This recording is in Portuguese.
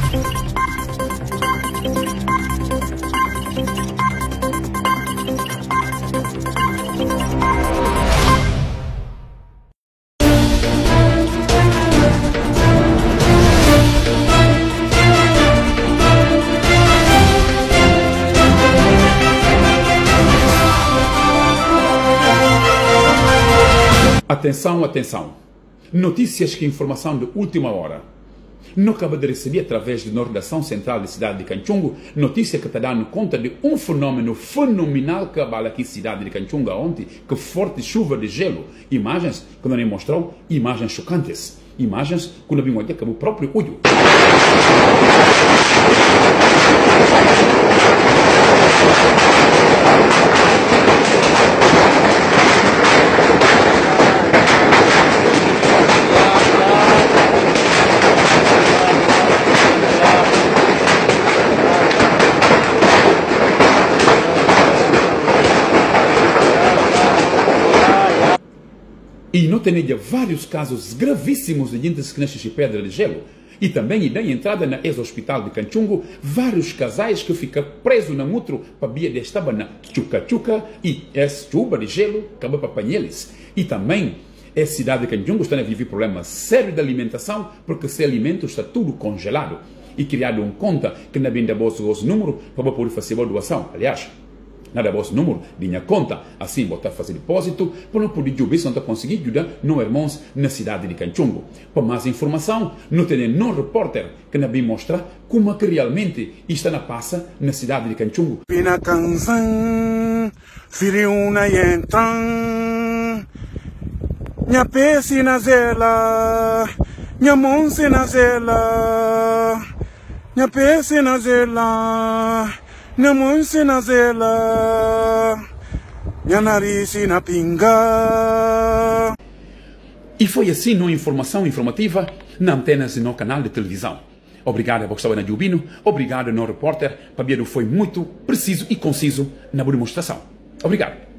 Atenção, atenção. Notícias que informação de última hora. Não acaba de receber através da redação central da cidade de Canchungo notícia que está dando conta de um fenômeno fenomenal que abala aqui a cidade de Canchungo ontem, que forte chuva de gelo. Imagens que não mostrou, imagens chocantes. Imagens que não vimos aqui o próprio olho. E não tem vários casos gravíssimos de gente que nasce de pedra de gelo. E também, da entrada na ex-hospital de Canchungo, vários casais que ficam presos na mutro para via desta na chuca-chuca e essa chuva de gelo acaba para apanhá-los. E também, a cidade de Canchungo está a viver problemas sérios de alimentação porque esse alimento está tudo congelado. E criado conta que não vem da bolsa os números para poder fazer a doação. Aliás, nada vosso número, de minha conta, assim botar fazer depósito, para não poder ajudar, se não está conseguindo ajudar, não irmãos na cidade de Canchungo. Para mais informação, não tem nenhum repórter que não vem mostrar como que realmente está na passa na cidade de Canchungo. Pina canção, firiuna entram, minha peixe na zela, minha monse na zela, minha peixe na zela. Minha mãe se na zela, minha nariz se na pinga. E foi assim uma informação informativa na antenas e no canal de televisão. Obrigado a você na Jubino, obrigado ao repórter, Pabiero foi muito preciso e conciso na demonstração. Obrigado.